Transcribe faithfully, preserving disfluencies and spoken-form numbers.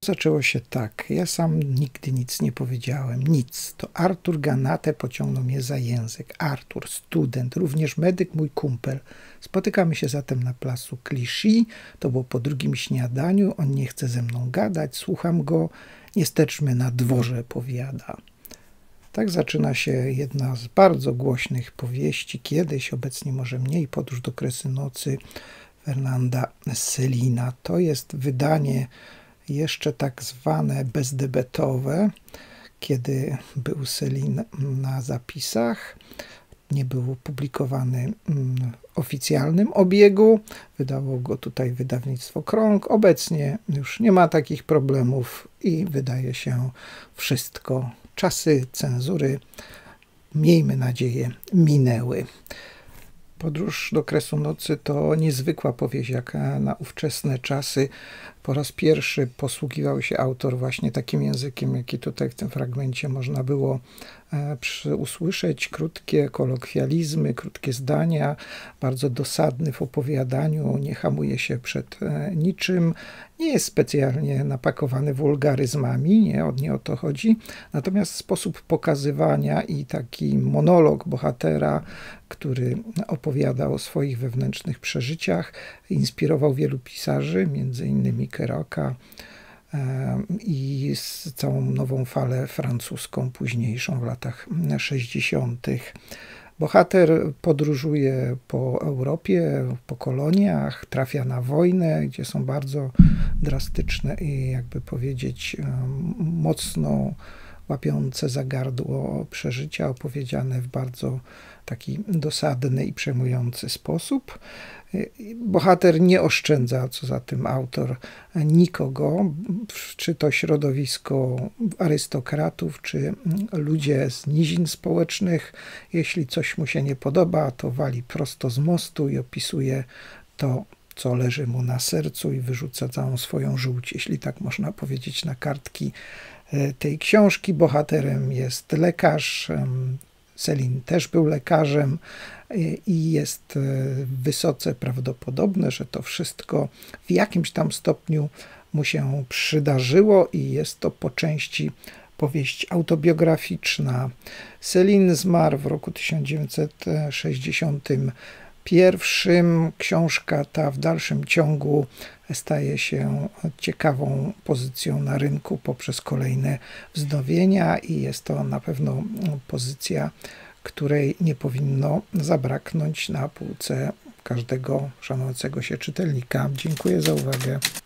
Zaczęło się tak. Ja sam nigdy nic nie powiedziałem. Nic. To Artur Ganate pociągnął mnie za język. Artur, student, również medyk, mój kumpel. Spotykamy się zatem na placu Clichy. To było po drugim śniadaniu. On nie chce ze mną gadać. Słucham go. Nie steczmy na dworze, powiada. Tak zaczyna się jedna z bardzo głośnych powieści. Kiedyś, obecnie może mniej, Podróż do Kresy Nocy Fernanda Céline. To jest wydanie jeszcze tak zwane bezdebetowe, kiedy był Céline na zapisach, nie był publikowany w oficjalnym obiegu, wydało go tutaj wydawnictwo Krąg. Obecnie już nie ma takich problemów i wydaje się wszystko. Czasy cenzury, miejmy nadzieję, minęły. Podróż do Kresu Nocy to niezwykła powieść, jak na ówczesne czasy. Po raz pierwszy posługiwał się autor właśnie takim językiem, jaki tutaj w tym fragmencie można było usłyszeć. Krótkie kolokwializmy, krótkie zdania, bardzo dosadny w opowiadaniu, nie hamuje się przed niczym, nie jest specjalnie napakowany wulgaryzmami, nie, nie o to chodzi. Natomiast sposób pokazywania i taki monolog bohatera, który opowiada o swoich wewnętrznych przeżyciach, inspirował wielu pisarzy, między innymi Kerouaka i z całą nową falę francuską, późniejszą w latach sześćdziesiątych. Bohater podróżuje po Europie, po koloniach, trafia na wojnę, gdzie są bardzo drastyczne i jakby powiedzieć mocno łapiące za gardło przeżycia, opowiedziane w bardzo taki dosadny i przejmujący sposób. Bohater nie oszczędza, co za tym autor, nikogo, czy to środowisko arystokratów, czy ludzie z nizin społecznych. Jeśli coś mu się nie podoba, to wali prosto z mostu i opisuje to, co leży mu na sercu, i wyrzuca całą swoją żółć, jeśli tak można powiedzieć, na kartki tej książki. Bohaterem jest lekarz. Céline też był lekarzem i jest wysoce prawdopodobne, że to wszystko w jakimś tam stopniu mu się przydarzyło i jest to po części powieść autobiograficzna. Céline zmarł w roku tysiąc dziewięćset sześćdziesiątym pierwszym. Książka ta w dalszym ciągu staje się ciekawą pozycją na rynku poprzez kolejne wznowienia i jest to na pewno pozycja, której nie powinno zabraknąć na półce każdego szanującego się czytelnika. Dziękuję za uwagę.